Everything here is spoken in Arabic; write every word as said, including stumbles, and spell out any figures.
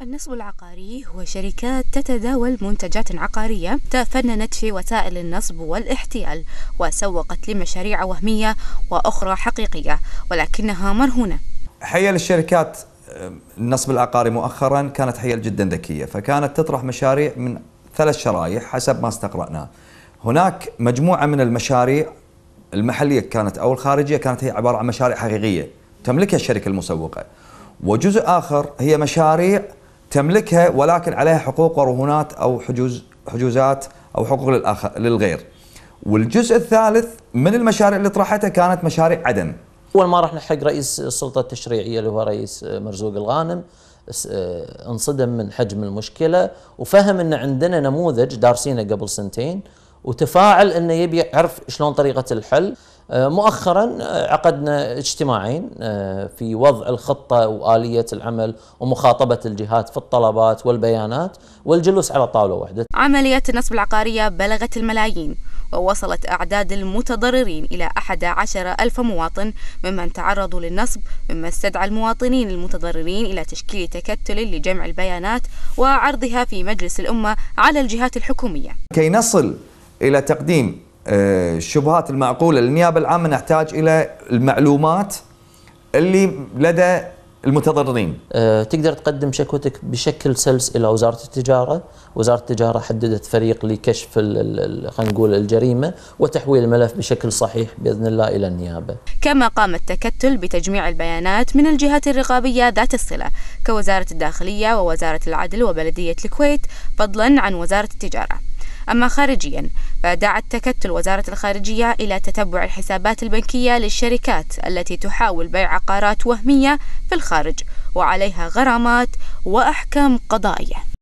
النصب العقاري هو شركات تتداول منتجات عقارية تفننت في وسائل النصب والاحتيال وسوقت لمشاريع وهمية وأخرى حقيقية ولكنها مرهونة. حيل الشركات النصب العقاري مؤخرا كانت حيل جدا ذكية، فكانت تطرح مشاريع من ثلاث شرائح حسب ما استقرأناه. هناك مجموعة من المشاريع المحلية كانت أو الخارجية كانت هي عبارة عن مشاريع حقيقية تملكها الشركة المسوقة، وجزء آخر هي مشاريع تملكها ولكن عليها حقوق ورهونات أو حجوز حجوزات أو حقوق للآخر للغير. والجزء الثالث من المشاريع اللي طرحتها كانت مشاريع عدم. أول ما راح نحق رئيس السلطة التشريعية اللي هو رئيس مرزوق الغانم، انصدم من حجم المشكلة وفهم أن عندنا نموذج دارسينه قبل سنتين وتفاعل أنه يبي يعرف شلون طريقة الحل. مؤخرا عقدنا اجتماعين في وضع الخطة وآلية العمل ومخاطبة الجهات في الطلبات والبيانات والجلوس على طاولة واحدة. عمليات النصب العقارية بلغت الملايين، ووصلت أعداد المتضررين إلى أحد عشر ألف مواطن ممن تعرضوا للنصب، مما استدعى المواطنين المتضررين إلى تشكيل تكتل لجمع البيانات وعرضها في مجلس الأمة على الجهات الحكومية. كي نصل إلى تقديم الشبهات المعقولة للنيابة العامة نحتاج إلى المعلومات اللي لدى المتضررين. أه تقدر تقدم شكوتك بشكل سلس إلى وزارة التجارة. وزارة التجارة حددت فريق لكشف خلينا نقول الجريمة وتحويل الملف بشكل صحيح بإذن الله إلى النيابة. كما قام التكتل بتجميع البيانات من الجهات الرقابية ذات الصلة كوزارة الداخلية ووزارة العدل وبلدية الكويت فضلا عن وزارة التجارة. أما خارجيا فدعا التكتل وزارة الخارجية إلى تتبع الحسابات البنكية للشركات التي تحاول بيع عقارات وهمية في الخارج وعليها غرامات وأحكام قضائية.